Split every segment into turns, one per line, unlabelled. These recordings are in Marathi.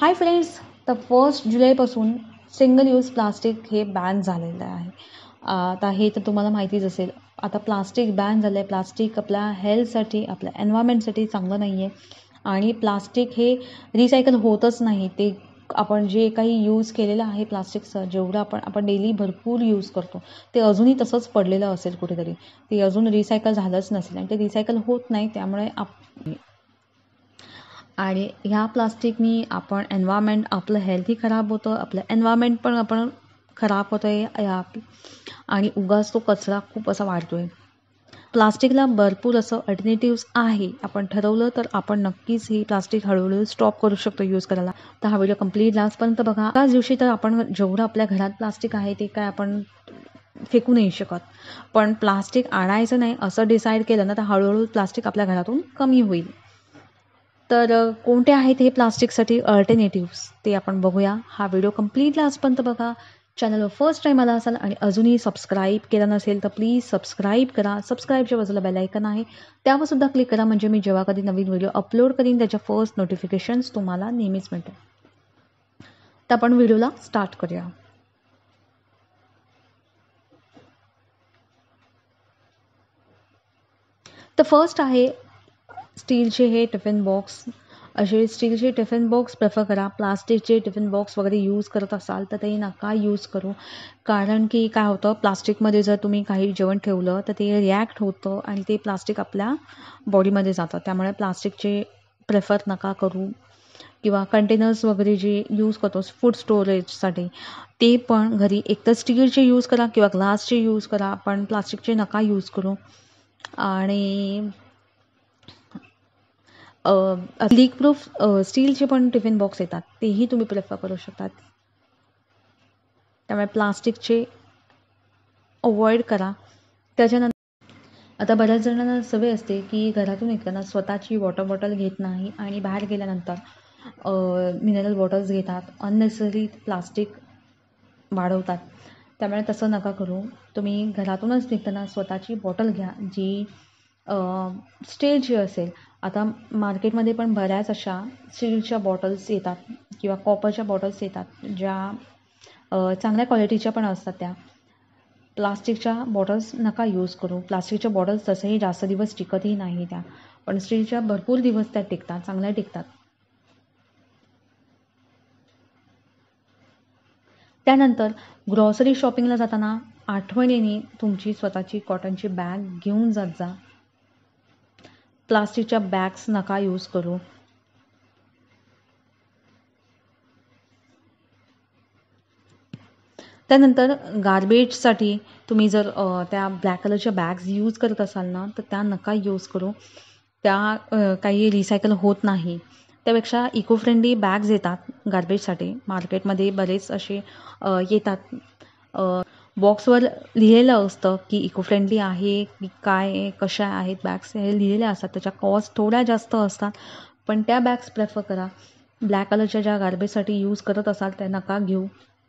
हाय फ्रेंड्स, तर 1 जुलैपासून सिंगल यूज प्लास्टिक हे बॅन झालेलं आहे. आता हे तर तुम्हाला माहितीच असेल. आता प्लास्टिक बॅन झालं आहे. प्लास्टिक आपल्या हेल्थसाठी, आपल्या एन्व्हायरमेंटसाठी चांगलं नाही आहे आणि प्लास्टिक हे रिसायकल होतच नाही. ते आपण जे काही यूज केलेलं आहे प्लास्टिकचं, जेवढं आपण डेली भरपूर यूज करतो, ते अजूनही तसंच पडलेलं असेल कुठेतरी. ते अजून रिसायकल झालंच नसेल आणि ते रिसायकल होत नाही. त्यामुळे आणि ह्या प्लास्टिकनी आपण एन्व्हायरमेंट, आपलं हेल्थही खराब होतं, आपलं एन्व्हायरमेंट पण आपण खराब होतं आहे आणि उगाच तो कचरा खूप असा वाढतो आहे. प्लास्टिकला भरपूर असं अल्टरनेटिव्स आहे. आपण ठरवलं तर आपण नक्कीच ही प्लास्टिक हळूहळू स्टॉप करू शकतो यूज करायला. तर हा व्हिडिओ कंप्लीट लास्टपर्यंत बघा. त्याच दिवशी तर आपण जेवढं आपल्या घरात प्लास्टिक आहे ते काय आपण फेकू नाही शकत, पण प्लास्टिक आणायचं नाही असं डिसाईड केलं ना, तर हळूहळू प्लास्टिक आपल्या घरातून कमी होईल. तर कोणते आहेत हे प्लास्टिकसाठी अल्टरनेटिव्स ते आपण बघूया. हा व्हिडिओ कंप्लीट लास्टपर्यंत बघा. चॅनलवर फर्स्ट टाईम आला असाल आणि अजूनही सबस्क्राईब केलं नसेल तर प्लीज सबस्क्राईब करा. सबस्क्राईबच्या बाजूला बेल आयकन आहे, त्यावर सुद्धा क्लिक करा, म्हणजे मी जेव्हा कधी नवीन व्हिडिओ अपलोड करीन त्याच्या फर्स्ट नोटिफिकेशन्स तुम्हाला नेहमीच मिळतील. तर आपण व्हिडिओला स्टार्ट करूया. तर फर्स्ट आहे स्टीलचे हे टिफिन बॉक्स. असे स्टीलचे टिफिन बॉक्स प्रेफर करा. प्लास्टिकचे टिफिन बॉक्स वगैरे यूज करत असाल तर ते नका यूज करू. कारण की काय होतं, प्लास्टिकमध्ये जर तुम्ही काही जेवण ठेवलं तर ते रिॲक्ट होतं आणि ते प्लास्टिक आपल्या बॉडीमध्ये जातं. त्यामुळे प्लास्टिकचे प्रेफर नका करू. किंवा कंटेनर्स वगैरे जे यूज करतो फूड स्टोरेजसाठी, ते पण घरी एकतर स्टीलचे यूज करा किंवा ग्लासचे यूज करा, पण प्लास्टिकचे नका यूज करू. आणि लीक प्रूफ स्टीलचे पण टिफिन बॉक्स येतात, तेही तुम्ही प्रेफर करू शकतात. त्यामुळे प्लास्टिकचे अवॉइड करा. त्याच्यानंतर आता बऱ्याच जणांना सवय असते की घरातून निघताना स्वतःची वॉटर बॉटल घेत नाही आणि बाहेर गेल्यानंतर मिनरल बॉटल्स घेतात. अननेसेसरी प्लास्टिक वाढवतात. त्यामुळे तसं नका करू. तुम्ही घरातूनच निघताना स्वतःची बॉटल घ्या, जी स्टीलची असेल. आता मार्केटमध्ये पण बऱ्याच अशा स्टीलच्या बॉटल्स येतात किंवा कॉपरच्या बॉटल्स येतात, ज्या चांगल्या क्वालिटीच्या पण असतात. त्या प्लास्टिकच्या बॉटल्स नका यूज करू. प्लास्टिकच्या बॉटल्स तसेही जास्त दिवस टिकतही नाही त्या, पण स्टीलच्या भरपूर दिवस त्या टिकतात, चांगल्या टिकतात. त्यानंतर ग्रॉसरी शॉपिंगला जाताना आठवणीने तुमची स्वतःची कॉटनची बॅग घेऊन जात जा. प्लास्टिकच्या बॅग्स नका यूज करू. त्यानंतर गार्बेजसाठी तुम्ही जर त्या ब्लॅक कलरच्या बॅग्स यूज करत असाल ना, तर त्या नका यूज करू. त्या काही रिसायकल होत नाही. त्यापेक्षा इको फ्रेंडली बॅग्स येतात गार्बेजसाठी. मार्केटमध्ये बरेच असे येतात. बॉक्सवर लिहिलेलं असतं की इको फ्रेंडली आहे की काय, कशा आहेत बॅग्स, हे लिहिलेले असतात. त्याच्या कॉस्ट थोड्या जास्त असतात, पण त्या बॅग्स प्रेफर करा. ब्लॅक कलरच्या ज्या गार्बेजसाठी यूज करत असाल त्या नका घेऊ.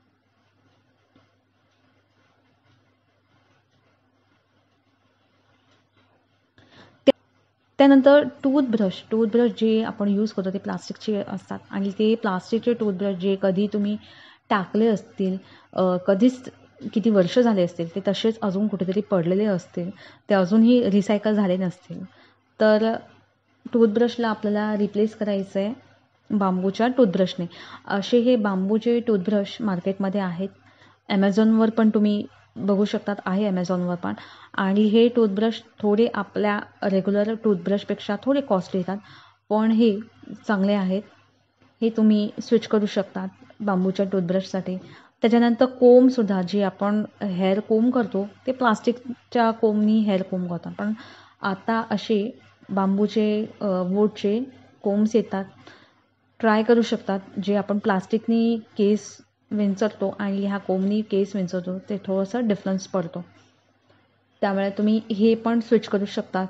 त्यानंतर टूथब्रश जे आपण यूज करतो ते प्लास्टिकचे असतात आणि ते प्लास्टिकचे टूथब्रश जे कधी तुम्ही टाकले असतील, कधीच किती वर्ष झाले असतील, ते तसेच अजून कुठेतरी पडलेले असतील, ते अजूनही रिसायकल झाले नसतील, तर टूथब्रशला आपल्याला रिप्लेस करायचं आहे बांबूच्या टूथब्रशने. असे हे बांबूचे टूथब्रश मार्केटमध्ये आहेत. ॲमेझॉनवर पण तुम्ही बघू शकतात, आहे ॲमेझॉनवर पण. आणि हे टूथब्रश थोडे आपल्या रेग्युलर टूथब्रशपेक्षा थोडे कॉस्टली येतात, पण हे चांगले आहेत. हे तुम्ही स्विच करू शकतात बांबूच्या टूथब्रशसाठी. त्याच्यानंतर कोमसुद्धा, जे आपण हेअर कोम करतो ते प्लास्टिकच्या कोमनी हेअर कोम करतात, पण आता असे बांबूचे वूडचे कोम्स येतात. ट्राय करू शकतात. जे आपण प्लास्टिकनी केस विंचरतो आणि ह्या कोमनी केस विंचरतो, ते थोडंसं डिफरन्स पडतो. त्यामुळे तुम्ही हे पण स्विच करू शकता.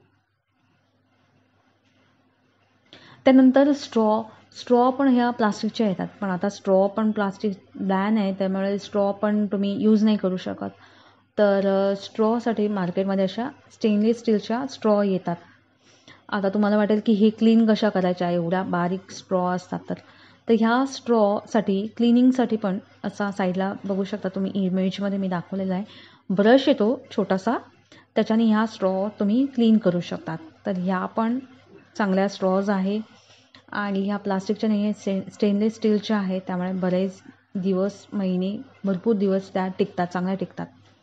त्यानंतर स्ट्रॉ पण ह्या प्लास्टिकच्या येतात, पण आता स्ट्रॉ पण प्लास्टिक बॅन आहे, त्यामुळे स्ट्रॉ पण तुम्ही यूज नाही करू शकत. तर स्ट्रॉसाठी मार्केटमध्ये अशा स्टेनलेस स्टीलच्या स्ट्रॉ येतात. आता तुम्हाला वाटेल की हे क्लीन कशा करायच्या, एवढ्या बारीक स्ट्रॉ असतात, तर ह्या स्ट्रॉसाठी क्लिनिंगसाठी पण असा साईडला बघू शकता तुम्ही, इमेजमध्ये मी दाखवलेला आहे, ब्रश येतो छोटासा, त्याच्याने ह्या स्ट्रॉ तुम्ही क्लीन करू शकतात. तर ह्या पण चांगल्या स्ट्रॉज आहे आणि ह्या प्लास्टिकच्या नाही आहे, स्टेनलेस स्टीलच्या आहेत, त्यामुळे बरेच दिवस, महिने, भरपूर दिवस त्या टिकतात, चांगल्या टिकतात.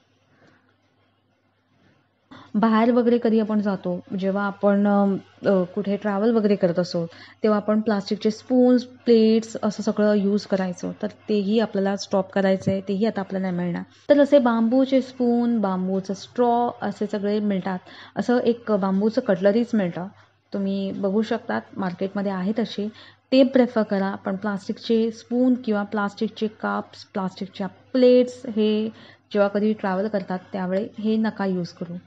बाहेर वगैरे कधी आपण जातो, जेव्हा आपण कुठे ट्रॅव्हल वगैरे करत असो, तेव्हा आपण प्लास्टिकचे स्पून्स, प्लेट्स असं सगळं यूज करायचो, तर तेही आपल्याला स्टॉप करायचं आहे, तेही आता आपल्याला नाही मिळणार. तर असे बांबूचे स्पून, बांबूचं स्ट्रॉ असे सगळे मिळतात. असं एक बांबूचं कटलरीच मिळतं, तुम्ही बघू शकतात मार्केटमध्ये आहेत असे, ते प्रेफर करा. पण प्लास्टिकचे स्पून किंवा प्लास्टिकचे कप्स, प्लास्टिकच्या प्लेट्स हे जेव्हा कधी ट्रॅव्हल करतात त्यावेळी हे नका यूज करू.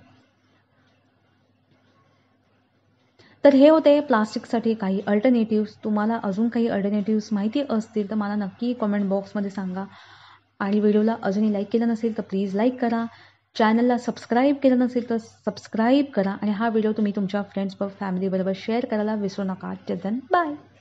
तर हे होते प्लास्टिकसाठी काही अल्टरनेटिव्स. तुम्हाला अजून काही अल्टरनेटिव्स माहिती असतील तर मला नक्की कमेंट बॉक्समध्ये सांगा. आणि व्हिडिओला अजूनही लाईक केलं नसेल तर प्लीज लाईक करा. चॅनलला सबस्क्राईब केलं नसेल तर सबस्क्राईब करा. आणि हा व्हिडिओ तुम्ही तुमच्या फ्रेंड्स व फॅमिलीबरोबर शेअर करायला विसरू नका. Till then bye.